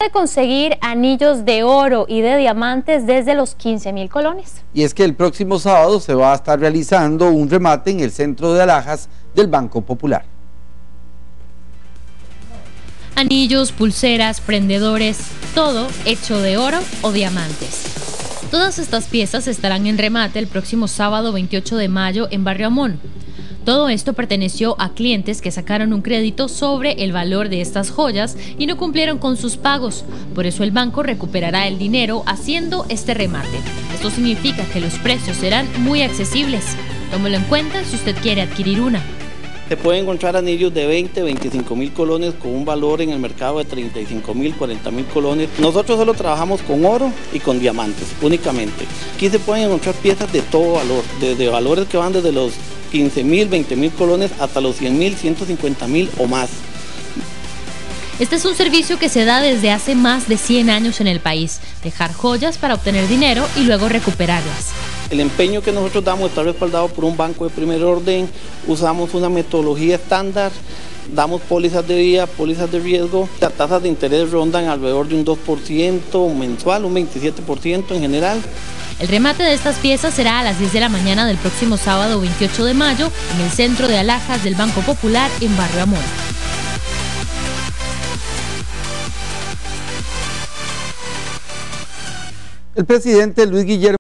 de conseguir anillos de oro y de diamantes desde los 15.000 colones. Y es que el próximo sábado se va a estar realizando un remate en el centro de alhajas del Banco Popular. Anillos, pulseras, prendedores, todo hecho de oro o diamantes. Todas estas piezas estarán en remate el próximo sábado 28 de mayo en Barrio Amón. Todo esto perteneció a clientes que sacaron un crédito sobre el valor de estas joyas y no cumplieron con sus pagos. Por eso el banco recuperará el dinero haciendo este remate. Esto significa que los precios serán muy accesibles. Tómelo en cuenta si usted quiere adquirir una. Se pueden encontrar anillos de 20, 25 mil colones con un valor en el mercado de 35 mil, 40 mil colones. Nosotros solo trabajamos con oro y con diamantes únicamente. Aquí se pueden encontrar piezas de todo valor, desde valores que van desde los 15 mil, 20 mil colones hasta los 100 mil, 150 mil o más. Este es un servicio que se da desde hace más de 100 años en el país, dejar joyas para obtener dinero y luego recuperarlas. El empeño que nosotros damos está respaldado por un banco de primer orden, usamos una metodología estándar, damos pólizas de vida, pólizas de riesgo, las tasas de interés rondan alrededor de un 2% mensual, un 27% en general. El remate de estas piezas será a las 10 de la mañana del próximo sábado 28 de mayo en el centro de alhajas del Banco Popular en Barrio Amón. El presidente Luis Guillermo